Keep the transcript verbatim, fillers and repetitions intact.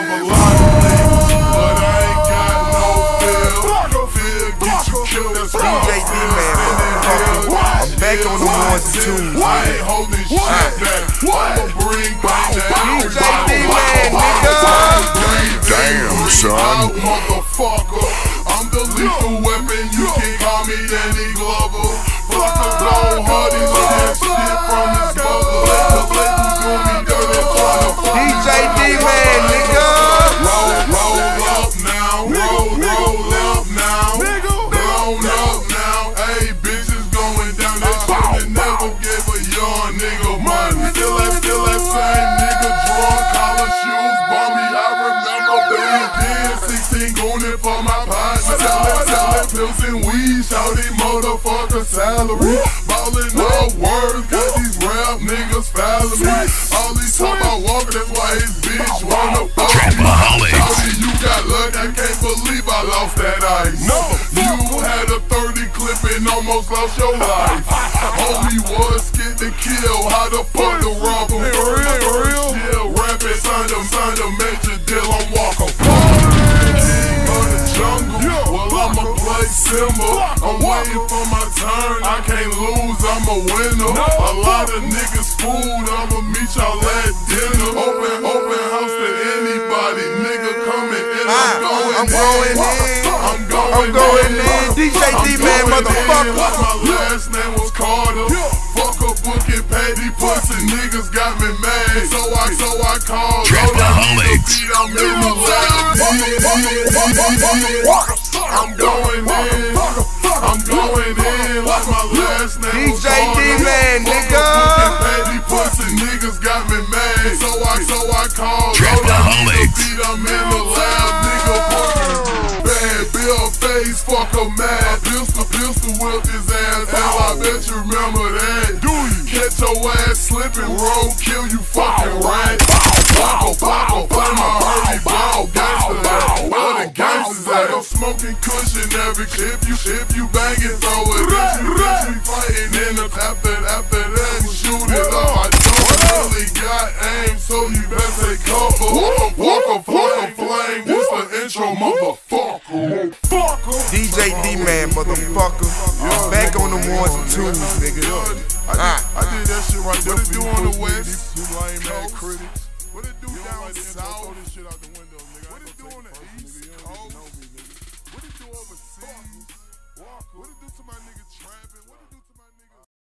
of a lot of niggas, but I ain't got no feel. Feel get you killed, that's why D J D-Man, I'm back on the ones and twos. I ain't holding shit back. I'ma bring back that D J D-Man, nigga. Damn, son. Motherfucker, I'm the lethal weapon. You can call me Danny Glover. Fuck the blow, hardy, look that shit from his mother. Let the label do me dirty, tryna fuck D J D-Man, nigga. Roll, roll up now, roll, roll up now. Blown up now, ayy, bitches going down. That shit that never gave a young nigga money. Still that, still that same nigga, drunk, collar shoes, bummy. I remember being ten, sixteen, going in for my partner. Selling, selling pills and weed, shouting motherfucker salary. Ballin' up words, got these rap niggas fouling me. All these talk about walking, that's why his bitch wanna fuck me. Shouty, you got luck, I can't believe I lost that ice. No, you had a thirty clip and almost lost your life. Homie was scared to kill, how the fuck to rob him? First, first chill, rapping, signed him, signed a major deal, I'm walking king of the jungle, well I'ma play Simba. I'm waiting for my turn, I can't lose, I'm a winner. A lot of niggas fooled, I'ma meet y'all at dinner. Open, open house to anybody, nigga coming in, I'm going I'm going in, I'm going, I'm going in, D J D-Man, motherfucker. My last name was Carter. Fuck a booking patty, pussy niggas got me mad. So I, so I called Trapaholics. I'm in the lab. I'm going in, I'm going in like my last name D J D-Man, nigga. Patty, pussy niggas got me mad. So I, so I called Trapaholics. I'm in the lab, nigga. Bad bill face, fuck a mad. Pistol, pistol whip his ass. Hell, I bet you remember that. Do you catch your ass slipping, roll, kill you fucking rat. Bocco, bocco, play my hurry ball, gangsta. Where the gangsters at? I'm smoking cushion every clip. You, if you bang it, throw it. If you, if you fighting in the after, after that, shoot it up. I don't really got aim, so you better say cover. Walk a flame, flame. This the intro, motherfucker. D J D-Man, motherfucker. I'm back on the ones and twos, nigga. I did, I did that shit right there. What it do on the west? Lame ass critics. What it do down south? Throw this shit out the window, nigga. What it do on the